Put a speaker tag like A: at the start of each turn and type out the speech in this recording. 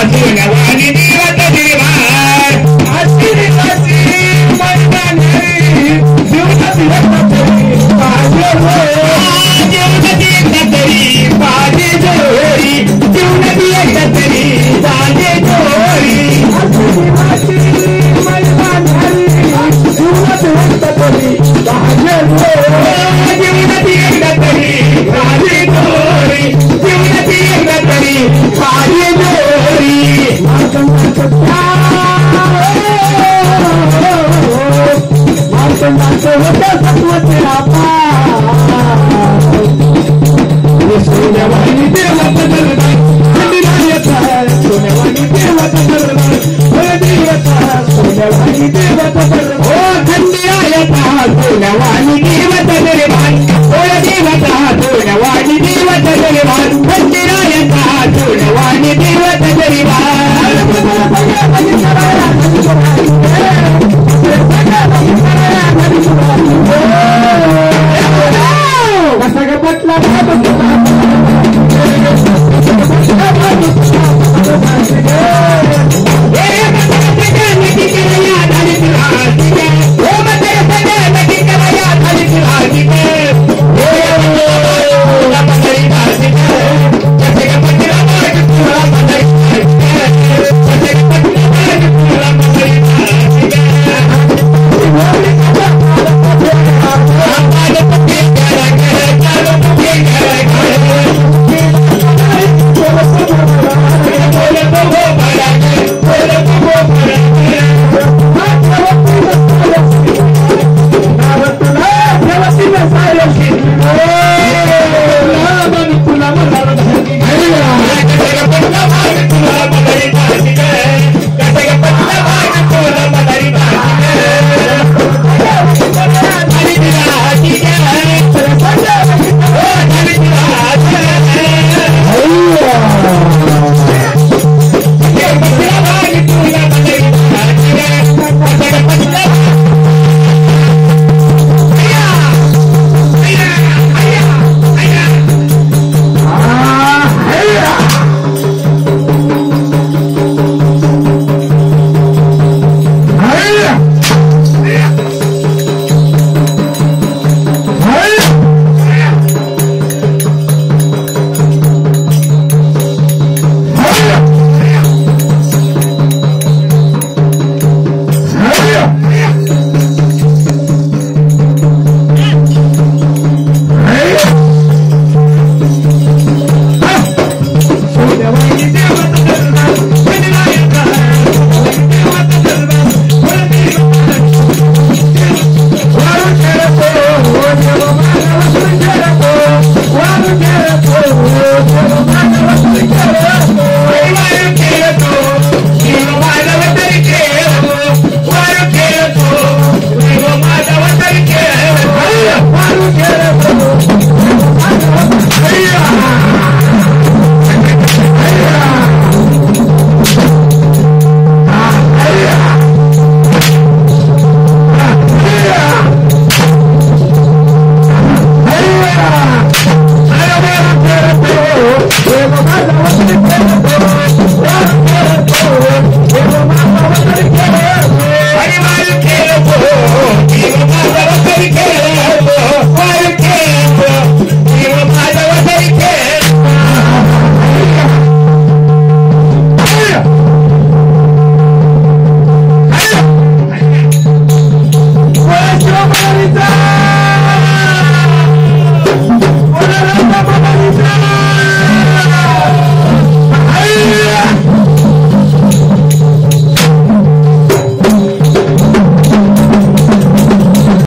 A: सोनवाणी देवत निर्माण आशिरी काशी मैदानी जीवनात तरी पाहिजे जीवनात तरी पाहिजे जोरी जीवनात तरी पाहिजे जोरी आशिरी काशी मैदानी जीवनात तरी पाहिजे जीवनात तरी पाहिजे जोरी जीवनात तरी पाहिजे जोरी सोन्यावाणी देवत दरबार खंडिरायचा सोन्यावाणी देवत दरबार देवता सोन्यावाणी देवत दरबार ओ खंडिरायचा सोन्यावाणी देवत दरबार ओ देवता सोन्यावाणी देवत दरबार खंडिरायचा सोन्यावाणी देवत दरबार कसा गपटला